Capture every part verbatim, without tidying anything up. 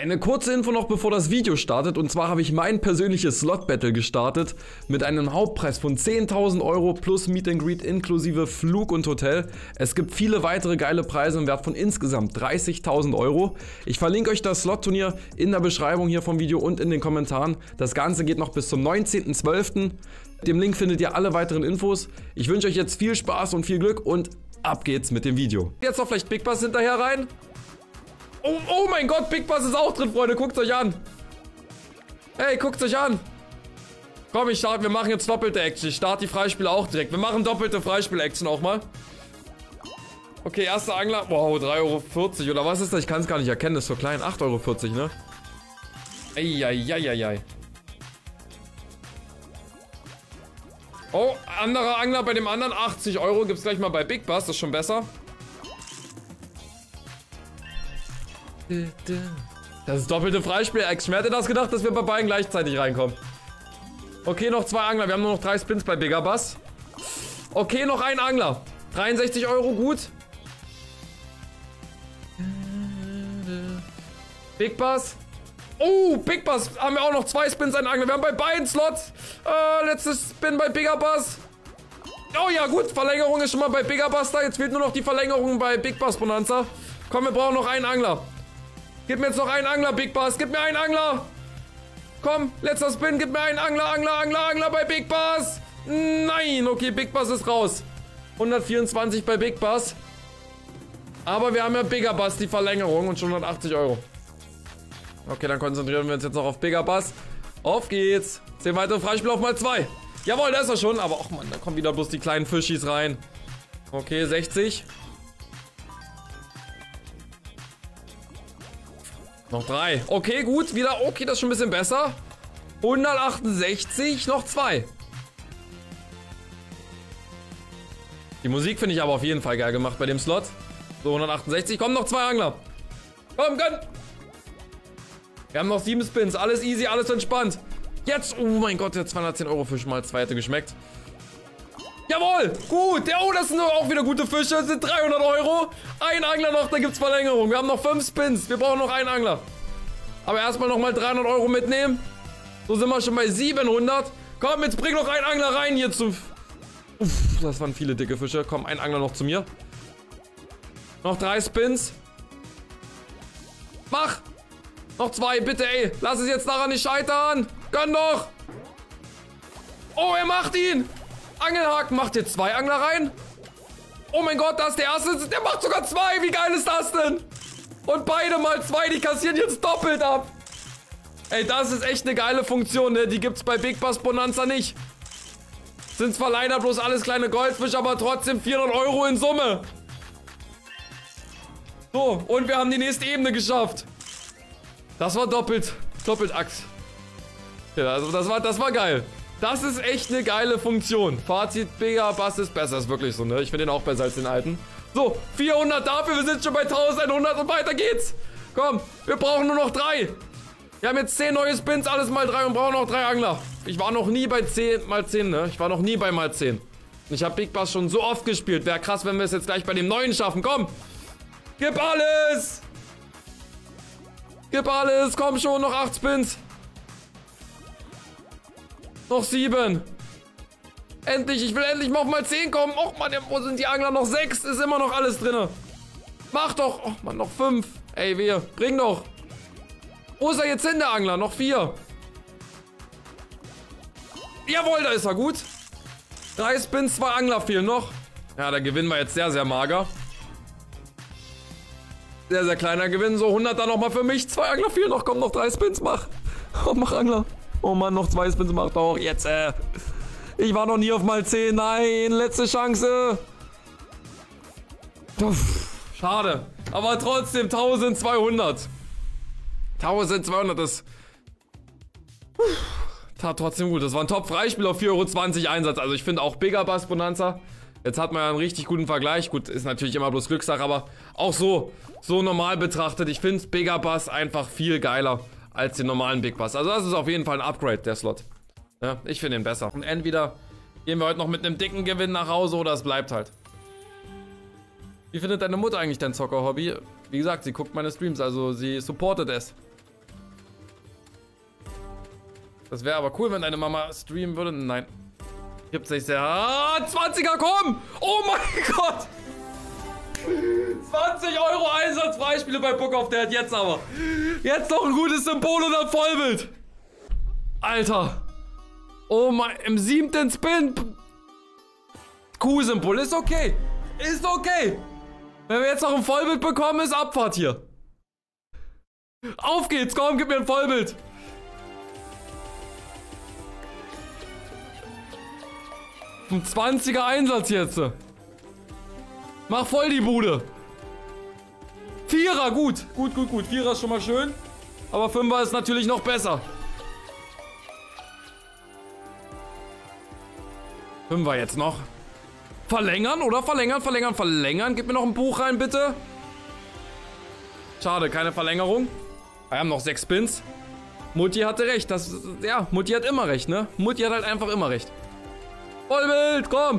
Eine kurze Info noch, bevor das Video startet. Und zwar habe ich mein persönliches Slot-Battle gestartet mit einem Hauptpreis von zehntausend Euro plus Meet and Greet inklusive Flug und Hotel. Es gibt viele weitere geile Preise im Wert von insgesamt dreißigtausend Euro. Ich verlinke euch das Slot-Turnier in der Beschreibung hier vom Video und in den Kommentaren. Das Ganze geht noch bis zum neunzehnten zwölften Mit dem Link findet ihr alle weiteren Infos. Ich wünsche euch jetzt viel Spaß und viel Glück und ab geht's mit dem Video. Jetzt noch vielleicht Big Bass hinterher rein. Oh, oh mein Gott, Big Bass ist auch drin, Freunde. Guckt euch an. Hey, guckt euch an. Komm, ich starte. Wir machen jetzt doppelte Action. Ich starte die Freispiele auch direkt. Wir machen doppelte Freispiel-Action auch mal. Okay, erster Angler. Wow, drei Euro vierzig. Oder was ist das? Ich kann es gar nicht erkennen. Das ist so klein. acht Euro vierzig, ne? Eieieiei. Oh, anderer Angler bei dem anderen. achtzig Euro. Gibt es gleich mal bei Big Bass. Das ist schon besser. Das ist doppelte Freispiel-Action. Wer hätte das gedacht, dass wir bei beiden gleichzeitig reinkommen? Okay, noch zwei Angler. Wir haben nur noch drei Spins bei Bigger Bass. Okay, noch ein Angler. dreiundsechzig Euro, gut. Big Bass. Oh, Big Bass. Haben wir auch noch zwei Spins, ein Angler. Wir haben bei beiden Slots. Äh, letztes Spin bei Bigger Bass. Oh ja, gut. Verlängerung ist schon mal bei Bigger Bass da. Jetzt fehlt nur noch die Verlängerung bei Big Bass Bonanza. Komm, wir brauchen noch einen Angler. Gib mir jetzt noch einen Angler, Big Bass. Gib mir einen Angler. Komm, letzter Spin. Gib mir einen Angler, Angler, Angler, Angler bei Big Bass. Nein, okay, Big Bass ist raus. hundertvierundzwanzig bei Big Bass. Aber wir haben ja Bigger Bass, die Verlängerung und schon hundertachtzig Euro. Okay, dann konzentrieren wir uns jetzt noch auf Bigger Bass. Auf geht's. zehn weitere Freispiele auf mal zwei. Jawohl, da ist er schon. Aber, ach man, da kommen wieder bloß die kleinen Fischis rein. Okay, sechzig. Noch drei. Okay, gut. Wieder. Okay, das ist schon ein bisschen besser. hundertachtundsechzig. Noch zwei. Die Musik finde ich aber auf jeden Fall geil gemacht bei dem Slot. So, hundertachtundsechzig. Kommen noch zwei Angler. Komm, gönn. Wir haben noch sieben Spins. Alles easy, alles entspannt. Jetzt. Oh mein Gott, der zweihundertzehn Euro Fisch mal zwei hätte geschmeckt. Jawohl. Gut. Ja, oh, das sind auch wieder gute Fische. Das sind dreihundert Euro. Ein Angler noch, da gibt es Verlängerung. Wir haben noch fünf Spins. Wir brauchen noch einen Angler. Aber erstmal nochmal dreihundert Euro mitnehmen. So sind wir schon bei siebenhundert. Komm, jetzt bring noch einen Angler rein hier zu... Uff, das waren viele dicke Fische. Komm, ein Angler noch zu mir. Noch drei Spins. Mach. Noch zwei, bitte, ey. Lass es jetzt daran nicht scheitern. Gönn doch. Oh, er macht ihn. Angelhaken macht jetzt zwei Angler rein. Oh mein Gott, das ist der erste. Der macht sogar zwei. Wie geil ist das denn? Und beide mal zwei, die kassieren jetzt doppelt ab. Ey, das ist echt eine geile Funktion, ne? Die gibt's bei Big Bass Bonanza nicht. Sind zwar leider bloß alles kleine Goldfische, aber trotzdem vierhundert Euro in Summe. So, und wir haben die nächste Ebene geschafft. Das war doppelt. Doppelt Axt. Ja, also das war, das war geil. Das ist echt eine geile Funktion. Fazit, Bigger Bass ist besser. Ist wirklich so, ne? Ich finde den auch besser als den alten. So, vierhundert dafür. Wir sind schon bei eintausendeinhundert und weiter geht's. Komm, wir brauchen nur noch drei. Wir haben jetzt zehn neue Spins, alles mal drei und brauchen noch drei Angler. Ich war noch nie bei zehn mal zehn, ne? Ich war noch nie bei mal zehn. Ich habe Big Bass schon so oft gespielt. Wäre krass, wenn wir es jetzt gleich bei dem neuen schaffen. Komm. Gib alles. Gib alles. Komm schon, noch acht Spins. Noch sieben. Endlich, ich will endlich mal auf mal zehn kommen. Och Mann, wo sind die Angler? Noch sechs, ist immer noch alles drin. Mach doch. Och Mann, noch fünf. Ey, wir. Bring doch. Wo ist er jetzt hin, der Angler? Noch vier. Jawohl, da ist er, gut. Drei Spins, zwei Angler fehlen noch. Ja, der Gewinn war jetzt sehr, sehr mager. Sehr, sehr kleiner Gewinn. So, hunderter nochmal für mich. Zwei Angler fehlen noch. Komm, noch drei Spins, mach. Oh, mach Angler. Oh Mann, noch zwei Spins, mach doch. Jetzt, äh. Ich war noch nie auf mal zehn. Nein, letzte Chance. Uff, schade. Aber trotzdem eintausendzweihundert. eintausendzweihundert, das uff, tat trotzdem gut. Das war ein Top-Freispiel auf vier Euro zwanzig Einsatz. Also ich finde auch Bigger Bass Bonanza. Jetzt hat man ja einen richtig guten Vergleich. Gut, ist natürlich immer bloß Glückssache, aber auch so, so normal betrachtet. Ich finde Bigger Bass einfach viel geiler als den normalen Big Bass. Also das ist auf jeden Fall ein Upgrade, der Slot. Ja, ich finde ihn besser. Und entweder gehen wir heute noch mit einem dicken Gewinn nach Hause oder es bleibt halt. Wie findet deine Mutter eigentlich dein Zocker-Hobby? Wie gesagt, sie guckt meine Streams, also sie supportet es. Das wäre aber cool, wenn deine Mama streamen würde. Nein. Gibt's nicht sehr. Ah, zwanziger, komm! Oh mein Gott! zwanzig Euro Einsatz, Freispiele bei Book of Dead. Jetzt aber. Jetzt noch ein gutes Symbol und ein Vollbild. Alter. Oh mein, im siebten Spin. Q-Symbol ist okay. Ist okay. Wenn wir jetzt noch ein Vollbild bekommen, ist Abfahrt hier. Auf geht's, komm, gib mir ein Vollbild. Ein zwanziger Einsatz jetzt. Mach voll die Bude. Vierer, gut. Gut, gut, gut. Vierer ist schon mal schön. Aber Fünfer ist natürlich noch besser. Fünfer jetzt noch. Verlängern oder verlängern, verlängern, verlängern. Gib mir noch ein Buch rein, bitte. Schade, keine Verlängerung. Wir haben noch sechs Spins. Mutti hatte recht. Das, ja, Mutti hat immer recht, ne? Mutti hat halt einfach immer recht. Vollbild, komm.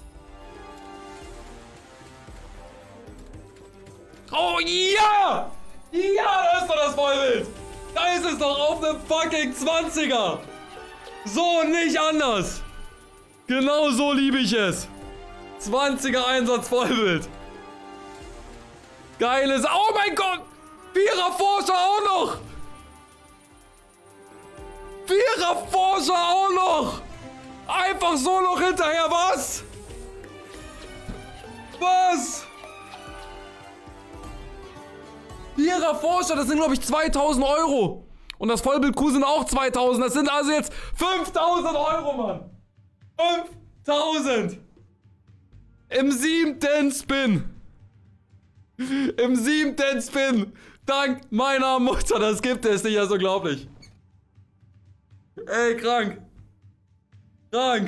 Oh ja! Ja, da ist doch das Vollbild. Da ist es doch auf einem fucking zwanziger. So und nicht anders. Genau so liebe ich es. zwanziger Einsatz Vollbild. Geiles. Oh mein Gott. Vierer Forscher auch noch. Vierer Forscher auch noch. Einfach so noch hinterher. Was? Was? Vierer Forscher, das sind glaube ich zweitausend Euro. Und das Vollbild-Q sind auch zweitausend. Das sind also jetzt fünftausend Euro, Mann. fünftausend. Im siebten Spin. Im siebten Spin. Dank meiner Mutter. Das gibt es nicht. Das ist unglaublich. Ey, krank. Krank.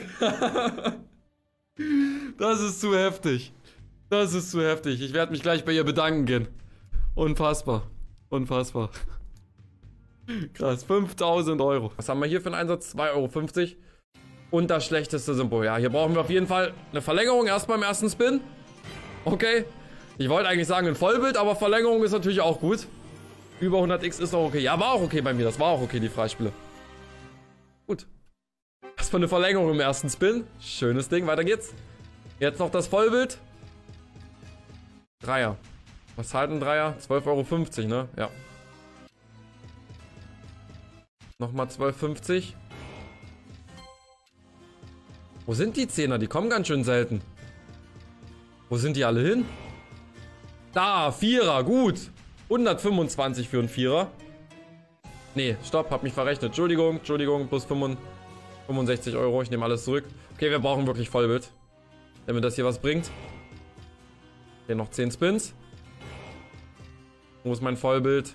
Das ist zu heftig. Das ist zu heftig. Ich werde mich gleich bei ihr bedanken gehen. Unfassbar. Unfassbar. Krass. fünftausend Euro. Was haben wir hier für einen Einsatz? zwei Euro fünfzig. Und das schlechteste Symbol. Ja, hier brauchen wir auf jeden Fall eine Verlängerung. Erst beim ersten Spin. Okay. Ich wollte eigentlich sagen ein Vollbild, aber Verlängerung ist natürlich auch gut. Über hundert X ist auch okay. Ja, war auch okay bei mir. Das war auch okay, die Freispiele. Gut. Das war eine Verlängerung im ersten Spin. Schönes Ding. Weiter geht's. Jetzt noch das Vollbild. Dreier. Was zahlt ein Dreier? zwölf Euro fünfzig, ne? Ja. Nochmal zwölf Euro fünfzig. Wo sind die Zehner? Die kommen ganz schön selten. Wo sind die alle hin? Da, Vierer, gut. hundertfünfundzwanzig für einen Vierer. Nee, stopp, hab mich verrechnet. Entschuldigung, Entschuldigung, plus fünfundsechzig Euro. Ich nehme alles zurück. Okay, wir brauchen wirklich Vollbild. Damit das hier was bringt. Hier noch zehn Spins. Wo ist mein Vollbild?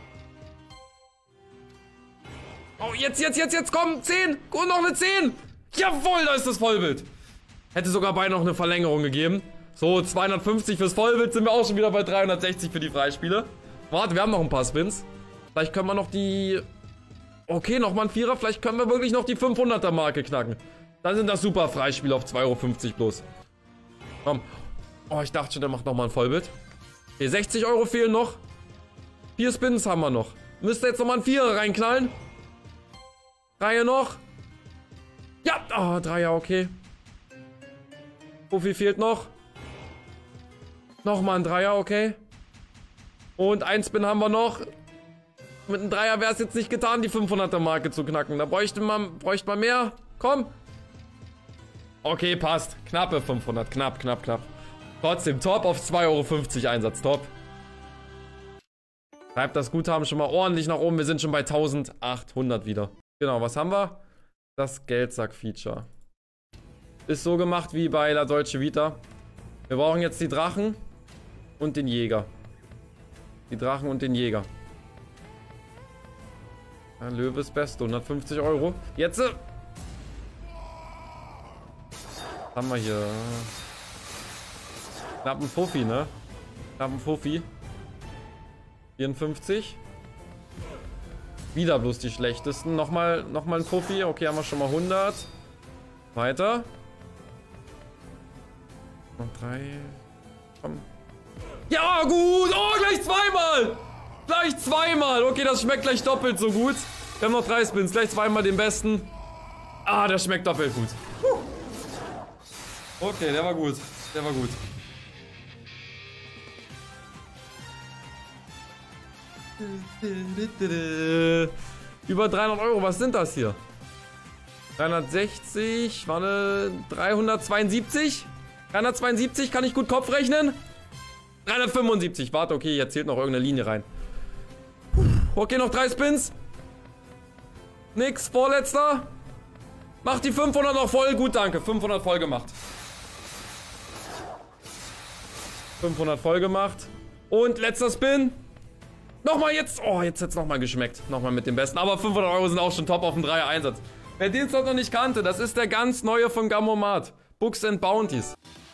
Oh, jetzt, jetzt, jetzt, jetzt, komm, zehn. Und noch eine zehn. Jawohl, da ist das Vollbild. Hätte sogar beinahe noch eine Verlängerung gegeben. So, zweihundertfünfzig fürs Vollbild, sind wir auch schon wieder bei dreihundertsechzig für die Freispiele. Warte, wir haben noch ein paar Spins. Vielleicht können wir noch die... Okay, nochmal ein Vierer. Vielleicht können wir wirklich noch die fünfhunderter Marke knacken. Dann sind das super Freispiele auf zwei Euro fünfzig bloß. Komm. Oh, ich dachte schon, der macht nochmal ein Vollbild. Okay, sechzig Euro fehlen noch. Vier Spins haben wir noch. Müsste jetzt nochmal ein Vierer reinknallen. Reihe noch. Ja, oh, Dreier, okay. Wo viel fehlt noch? Nochmal ein Dreier, okay. Und ein Spin haben wir noch. Mit einem Dreier wäre es jetzt nicht getan, die fünfhunderter Marke zu knacken. Da bräuchte man, bräuchte man mehr. Komm. Okay, passt. Knappe fünfhundert. Knapp, knapp, knapp. Trotzdem, top auf zwei Euro fünfzig Einsatz. Top. Treibt das Guthaben schon mal ordentlich nach oben. Wir sind schon bei eintausendachthundert wieder. Genau, was haben wir? Das Geldsack-Feature. Ist so gemacht wie bei La Dolce Vita. Wir brauchen jetzt die Drachen und den Jäger. Die Drachen und den Jäger. Ja, Löwe ist best. hundertfünfzig Euro. Jetzt. Äh, was haben wir hier? Knapp ein Fuffi, ne? Knapp ein Fuffi. vierundfünfzig. Wieder bloß die schlechtesten. Nochmal, nochmal ein Fuffi. Okay, haben wir schon mal hundert. Weiter. Noch drei. Komm. Ja, gut. Oh, gleich zweimal. Gleich zweimal. Okay, das schmeckt gleich doppelt so gut. Wir haben noch drei Spins, gleich zweimal den besten. Ah, der schmeckt doppelt gut. Okay, der war gut. Der war gut. Über dreihundert Euro, was sind das hier? dreihundertsechzig, warte, dreihundertzweiundsiebzig? dreihundertzweiundsiebzig, kann ich gut Kopf rechnen? dreihundertfünfundsiebzig, warte, okay, jetzt zählt noch irgendeine Linie rein. Okay, noch drei Spins. Nix, vorletzter. Mach die fünfhundert noch voll, gut, danke, fünfhundert voll gemacht. fünfhundert voll gemacht. Und letzter Spin. Nochmal jetzt. Oh, jetzt hat es nochmal geschmeckt. Nochmal mit dem Besten. Aber fünfhundert Euro sind auch schon top auf dem Dreier-Einsatz. Wer den Slot noch nicht kannte, das ist der ganz neue von Gamomat. Books and Bounties.